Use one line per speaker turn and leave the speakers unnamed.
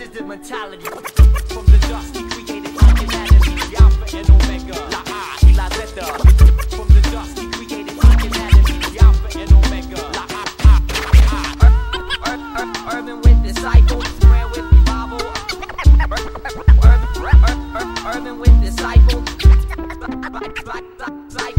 lizard mentality. From the dust he created humanity, the Alpha and Omega, La A y La Zeta. From the dust he created humanity, the Alpha and Omega, La A. Urban with disciples, square with revival. Urban with disciples.